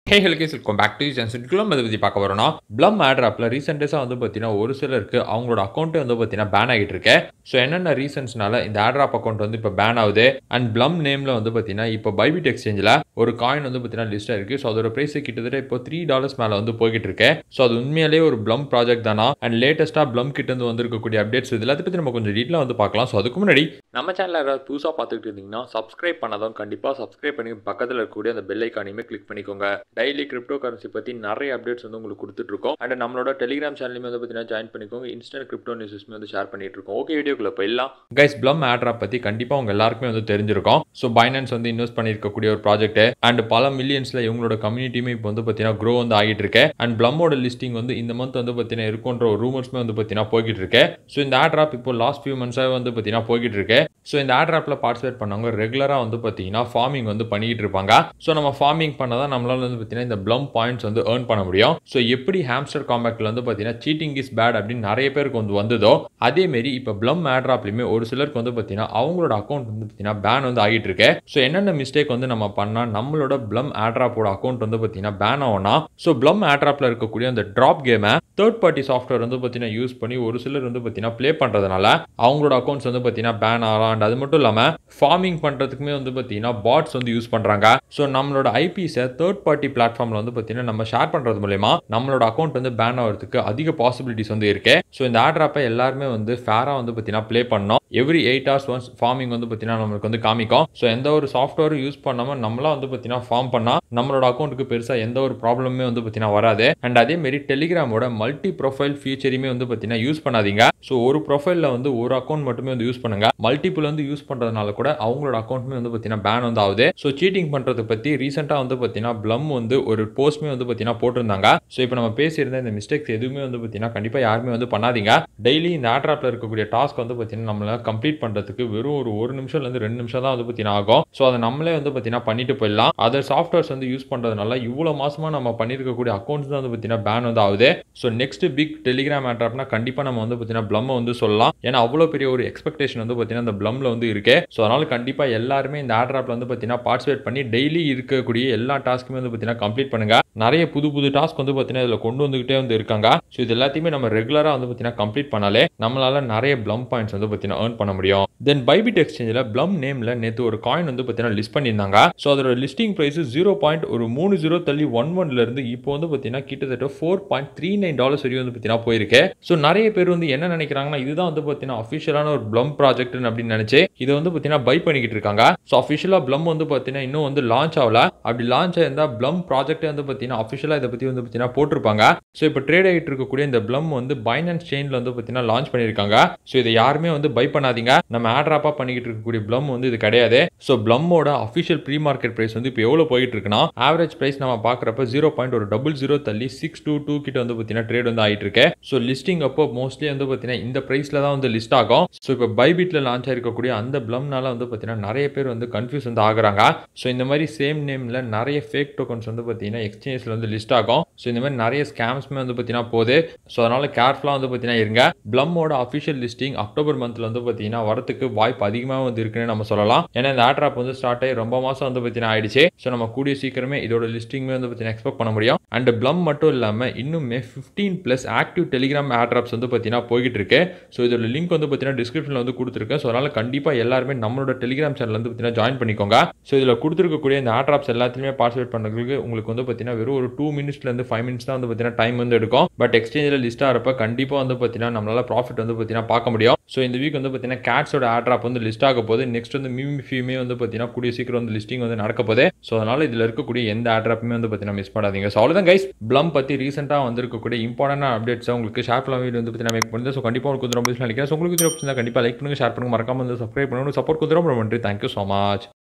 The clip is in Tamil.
Hey, hello guys, welcome back to Channel. இதை பத்தி பார்க்க வரோம்னா Blum Airdropல ரீசென்ட் டேஸா வந்து பார்த்தீங்கன்னா ஒரு சிலருக்கு அவங்களோட அக்கௌண்ட் வந்து பார்த்தீங்கன்னா பேன் ஆகிட்டு இருக்கு. ஸோ என்னென்ன ரீசன்ஸ்னால இந்த Airdrop அக்கௌண்ட் வந்து இப்போ பேன் ஆகுது அண்ட் Blum நேம்ல வந்து பார்த்தீங்கன்னா இப்போ பைபிட் எக்ஸ்சேஞ்சில் ஒரு காயின் வந்து பார்த்தீங்கன்னா லிஸ்ட் ஆயிருக்கு. ஸோ அதோட பிரைஸ் கிட்டத்தட்ட இப்போ $3 மேலே வந்து போய்கிட்டு இருக்கு. ஸோ அது உண்மையிலேயே ஒரு Blum ப்ராஜெக்ட் தானா அண்ட் லேட்டஸ்ட்டாக Blum கிட்ட இருந்து வந்திருக்கக்கூடிய அப்டேட்ஸ் இது எல்லாத்தையும் பற்றி நம்ம கொஞ்சம் டீட்டெயிலாக வந்து பார்க்கலாம். ஸோ அதுக்கு முன்னாடி நம்ம சேனலில் யாராவது புதுசாக பார்த்துக்கிட்டு இருந்தீங்கன்னா சப்ஸ்கிரைப் பண்ணாதான் கண்டிப்பாக சப்ஸ்கிரைப் பண்ணி பக்கத்தில் இருக்கக்கூடிய அந்த பெல் ஐக்கானையுமே கிளிக் பண்ணிக்கோங்க. டெய்லி கிரிப்டோ கரன்சி பற்றி நிறைய அப்டேட்ஸ் வந்து உங்களுக்கு கொடுத்துட்ருக்கோம் அண்ட் நம்மளோட டெலிகிராம் சேனலுமே வந்து பார்த்தீங்கன்னா ஜாயின் பண்ணிக்கோங்க. இன்ஸ்டன்ட் கிரிப்டோ நியூஸுமே வந்து ஷேர் பண்ணிட்டு இருக்கோம். ஓகே, வீடியோக்குள்ள போயிடலாம். கைஸ், Blum Airdrop பற்றி கண்டிப்பாக உங்க எல்லாருக்குமே வந்து தெரிஞ்சிருக்கும். ஸோ பைனான்ஸ் வந்து இன்வெஸ்ட் பண்ணியிருக்கக்கூடிய ஒரு ப்ராஜெக்ட் அண்ட் பல மில்லியன்ஸில் இவங்களோட கம்யூனிட்டியுமே இப்போ வந்து பார்த்தீங்கன்னா க்ரோ வந்து ஆகிட்டு இருக்கு அண்ட் Blumோட லிஸ்டிங் வந்து இந்த மந்த் வந்து பார்த்தீங்கன்னா இருக்குன்ற ஒரு ரூமர்ஸ்மே வந்து பார்த்தீங்கன்னா போய்கிட்டு இருக்கு. ஸோ இந்த Airdrop இப்போ லாஸ்ட் ஃபியூ மந்த்ஸாக வந்து பார்த்தீங்கன்னா போய்கிட்டு இருக்கு. ஸோ இந்த Airdropல பார்ட்டிசிபேட் பண்ணவங்க ரெகுலராக வந்து பார்த்தீங்கன்னா ஃபார்மிங் வந்து பண்ணிக்கிட்டு இருப்பாங்க. ஸோ நம்ம ஃபார்மிங் பண்ணாதான் நம்மளால வந்து பார்த்தீங்கன்னா இந்த Blum பாயிண்ட்ஸ் வந்து ஏர்ன் பண்ண முடியும். ஸோ எப்படி ஹாம்ஸ்டர் காம்பேக்ட்ல வந்து பார்த்தீங்கன்னா சீட்டிங் இஸ் பேட் அப்படின்னு நிறைய பேருக்கு வந்து வந்ததோ அதே மாரி இப்போ Blum Airdropலையுமே ஒரு சிலருக்கு வந்து பார்த்தீங்கன்னா அவங்களோட அக்கௌண்ட் வந்து பார்த்தீங்கன்னா பேன் வந்து ஆகிட்டு இருக்கு. ஸோ என்னென்ன மிஸ்டேக் வந்து நம்ம பண்ணா நம்மளோட Blum Airdropோட அக்கௌண்ட் வந்து பார்த்தீங்கன்னா பேன் ஆகும்னா, ஸோ Blum Airdropல இருக்கக்கூடிய அந்த ட்ராப் கேமை தேர்ட் பார்ட்டி சாஃப்ட்வேர் வந்து பார்த்தீங்கன்னா யூஸ் பண்ணி ஒரு சிலர் வந்து பார்த்தீங்கன்னா ப்ளே பண்ணுறதுனால அவங்களோட அக்கௌண்ட்ஸ் வந்து பார்த்தீங்கன்னா பேன் ஆகலாம். அண்ட் அது மட்டும் இல்லாமல் ஃபார்மிங் பண்ணுறதுக்குமே வந்து பார்த்தீங்கன்னா பாட்ஸ் வந்து யூஸ் பண்ணுறாங்க. ஸோ நம்மளோட ஐபிஸை தேர்ட் பார்ட்டி பிளாட்ஃபார்மில் வந்து பார்த்தீங்கன்னா நம்ம ஷேர் பண்ணுறது மூலமா நம்மளோட அக்கௌண்ட் வந்து பேன் ஆகிறதுக்கு அதிக பாசிபிலிட்டிஸ் வந்து இருக்கு. ஸோ இந்த Airdropை எல்லாருமே வந்து ஃபேராக வந்து பார்த்தீங்கன்னா ப்ளே பண்ணோம். எவ்ரி 8 hours ஒன்ஸ் ஃபார்மிங் வந்து பார்த்தீங்கன்னா நம்மளுக்கு வந்து காமிக்கும். ஸோ எந்த ஒரு சாஃப்ட்வேரும் யூஸ் பண்ணாமல் நம்மளா வந்து பார்த்தீங்கன்னா ஃபார்ம் பண்ணால் நம்மளோட அக்கௌண்ட்டுக்கு பெருசாக எந்த ஒரு ப்ராப்ளமே வந்து பார்த்தீங்கன்னா வராது. அண்ட் அதே மாரி டெலிகிராமோட மல்டி ப்ரொஃபைல் ஃபீச்சரையுமே வந்து பார்த்தீங்கன்னா யூஸ் பண்ணாதீங்க. ஸோ ஒரு ப்ரொஃபைலில் வந்து ஒரு அக்கௌண்ட் மட்டுமே வந்து யூஸ் பண்ணுங்க. மல்டிபிள் வந்து யூஸ் பண்ணுறதுனால கூட அவங்களோட அக்கௌண்ட்டுமே வந்து பார்த்தீங்கன்னா பேன் வந்து ஆகுது. ஸோ சீட்டிங் பண்ணுறது பற்றி ரீசெண்டாக வந்து பார்த்தீங்கன்னா Blum வந்து ஒரு போஸ்ட்மே வந்து பார்த்தீங்கன்னா போட்டிருந்தாங்க. ஸோ இப்போ நம்ம பேசியிருந்த இந்த மிஸ்டேக்ஸ் எதுவுமே வந்து பார்த்தீங்கன்னா கண்டிப்பாக யாருமே வந்து பண்ணாதீங்க. டெய்லி இந்த Airdropல இருக்கக்கூடிய டாஸ்க் வந்து பார்த்தீங்கன்னா நம்மளால கம்ப்ளீட் பண்ணுறதுக்கு வெறும் ஒரு 1 நிமிஷம்லேருந்து 2 நிமிஷம் தான் வந்து பார்த்தீங்கன்னா ஆகும். ஸோ அதை நம்மளே வந்து பார்த்தீங்கன்னா பண்ணிட்டு போயிடலாம். அதர் சாஃப்ட்வேர்ஸ் வந்து யூஸ் பண்ணுறதுனால இவ்வளோ மாசமாக நம்ம பண்ணியிருக்கக்கூடிய அக்கௌண்ட்ஸ் தான் வந்து பார்த்தீங்கன்னா பேன் வந்து ஆகுது. ஸோ நெக்ஸ்ட் பிக் டெலிகிராம் Airdropனா கண்டிப்பாக நம்ம வந்து பார்த்தீங்கன்னா Blum வந்து சொல்லலாம். ஏன்னா அவ்வளோ பெரிய ஒரு எக்ஸ்பெக்டேஷன் வந்து பார்த்தீங்கன்னா இந்த Blumல வந்து இருக்கு. ஸோ அதனால கண்டிப்பாக எல்லாருமே இந்த Airdropல வந்து பார்த்தீங்கன்னா பார்ட்டிசிபேட் பண்ணி டெய்லி இருக்கக்கூடிய எல்லா டாஸ்க்குமே வந்து பார்த்தீங்கன்னா கம்ப்ளீட் பண்ணுங்க. நிறைய புது டாஸ்க் வந்து பார்த்தீங்கன்னா இதில் கொண்டு வந்துகிட்டே வந்து இருக்காங்க. ஸோ இது எல்லாத்தையுமே நம்ம ரெகுலராக வந்து பார்த்தீங்கன்னா கம்ப்ளீட் பண்ணாலே நம்மளால நிறைய Blum பாயிண்ட்ஸ் வந்து பார்த்தீங்கன்னா ஏர்ன் பண்ண முடியும். தென் பைபிட் எக்ஸ்சேஞ்சில் Blum நேம்ல நேற்று ஒரு காயின் வந்து பார்த்தீங்கன்னா லிஸ்ட் பண்ணியிருந்தாங்க. ஸோ அதோட லிஸ்டிங் பிரைஸ் 0.30 தள்ளி 11 இருந்து இப்போ வந்து பார்த்தீங்கன்னா கிட்டத்தட்ட $4.39 வரையும் வந்து பார்த்தீங்கன்னா போயிருக்கு. ஸோ நிறைய பேர் வந்து என்ன நினைக்கிறாங்கன்னா இதுதான் வந்து பார்த்தீங்கன்னா அஃபிஷியலான ஒரு Blum ப்ராஜெக்ட் அப்படின்னு நினைச்சு இதை வந்து பார்த்தீங்கன்னா பை பண்ணிக்கிட்டு இருக்காங்க. ஸோ அஃபிஷியலாக Blum வந்து பார்த்தீங்கன்னா இன்னும் வந்து லான்ச் ஆகல. அப்படி லான்ச் ஆயிருந்தா Blum ப்ராஜெக்ட் வந்து பார்த்தீங்கன்னா அஃபிஷியலாக இதை பற்றி வந்து பார்த்தீங்கன்னா போட்டிருப்பாங்க. ஸோ இப்போ ட்ரேட் ஆகிட்டு இருக்கக்கூடிய இந்த Blum வந்து பைனான்ஸ் செயின்ல வந்து பார்த்தீங்கன்னா லான்ச் பண்ணியிருக்காங்க. ஸோ இதை யாருமே வந்து பை பண்ணாதீங்க. நம்ம Airdropா பண்ணிக்கிட்டு இருக்கக்கூடிய Blum வந்து இது கிடையாது. ஸோ Blumோட அஃபிஷியல் ப்ரீ மார்க்கெட் பிரைஸ் வந்து இப்போ எவ்வளோ போயிட்டு இருக்குன்னா ஆவரேஜ் பிரைஸ் நம்ம பார்க்குறப்ப 0.00 தள்ளி 622 கிட்ட வந்து பார்த்தீங்கன்னா ட்ரேட் வந்து ஆகிட்டு இருக்கு. ஸோ லிஸ்டிங் அப்போ மோஸ்ட்லி வந்து பார்த்தீங்கன்னா இந்த பிரைஸ்ல தான் வந்து லிஸ்ட் ஆகும். ஸோ இப்போ பைபிட்ல லான்ச் ஆயிருக்கக்கூடிய அந்த Blumனால வந்து பார்த்தீங்கன்னா நிறைய பேர் வந்து கன்ஃபியூஸ் வந்து ஆகுறாங்க. ஸோ இந்த மாதிரி சேம் நேம்ல நிறைய ஃபேக் டோக்கன்ஸ் வந்து பார்த்தீங்கன்னா எக்ஸ்சேஞ்சில் வந்து லிஸ்ட் ஆகும். ஸோ இந்த மாதிரி நிறைய ஸ்கேம்ஸ்மே வந்து பார்த்தீங்கன்னா போகுது. ஸோ அதனால கேர்ஃபுல்லாக வந்து பார்த்தீங்கன்னா இருங்க. Blumோட அஃபிஷியல் லிஸ்டிங் அக்டோபர் மந்த்ல வந்து பார்த்தீங்கன்னா வரதுக்கு வாய்ப்பு அதிகமாக வந்து இருக்குன்னு நம்ம சொல்லலாம். ஏன்னா இந்த Airdrop வந்து ஸ்டார்ட் ஆகி ரொம்ப மாசம் வந்து பார்த்தீங்கன்னா ஆயிடுச்சு. ஸோ நம்ம கூடிய சீக்கிரமே இதோட லிஸ்டிங்மே வந்து பார்த்தீங்கன்னா எக்ஸ்பெக்ட் பண்ண முடியும். அண்ட் Blum மட்டும் இல்லாமல் இன்னுமே 15+ ஆக்டிவ் டெலிகிராம் Airdrops வந்து பார்த்தீங்கன்னா போய்கிட்டு இருக்கு. ஸோ இதோட லிங்க் வந்து பார்த்தீங்கன்னா டிஸ்கிரிப்ஷனில் வந்து கொடுத்துருக்கேன். ஸோ அதனால கண்டிப்பாக எல்லாருமே நம்மளோட டெலிகிராம் சேனல் வந்து பார்த்தீங்கன்னா ஜாயின் பண்ணிக்கோங்க. ஸோ இதில் கொடுத்துருக்கக்கூடிய இந்த Airdrops எல்லாத்தையுமே பார்ட்டிசிபேட் பண்ணுறதுக்கு உங்களுக்கு வந்து பார்த்தீங்கன்னா வெறும் ஒரு 2 மினிட்ஸ்லேருந்து 5 மினிட்ஸ் தான் வந்து பார்த்தீங்கன்னா டைம் வந்து எடுக்கும். பட் எக்ஸ்சேஞ்சில் லிஸ்ட் ஆகிறப்ப கண்டிப்பாக வந்து பார்த்தீங்கன்னா நம்மளால ப்ராஃபிட் வந்து பார்த்தீங்கன்னா பார்க்க முடியும். ஸோ இந்த வீக் வந்து பார்த்தீங்கன்னா கேட்ஸோட Airdrop வந்து லிஸ்ட் ஆக போகுது. நெக்ஸ்ட் வந்து மிமிஃபியுமே வந்து பார்த்தீங்கன்னா கூடிய சீக்கிரம் வந்து லிஸ்டிங் வந்து நடக்க போகுது. ஸோ அதனால இதில் இருக்கக்கூடிய எந்த Airdropமே வந்து பார்த்தீங்கன்னா மிஸ் பண்ணாதீங்க. ஸோ அவ்வளோதான் கைஸ், Blum பற்றி ரீசெண்டாக வந்திருக்கக்கூடிய இம்பார்ட்டன்ட் அப்டேட்ஸ் உங்களுக்கு ஷேர் பண்ண வீடியோ வந்து பார்த்தீங்கன்னா மேக் பண்ணுது. ஸோ கண்டிப்பாக உங்களுக்கு வந்து ரொம்ப நினைக்கிறேன். ஸோ உங்களுக்கு கண்டிப்பாக லைக் பண்ணுங்க, ஷேர் பண்ணுங்க, மறக்காம வந்து சப்ஸ்கிரைப் பண்ணுங்க. சப்போர்ட் கொடுத்துரும். ரொம்ப நன்றி. Thank you so much.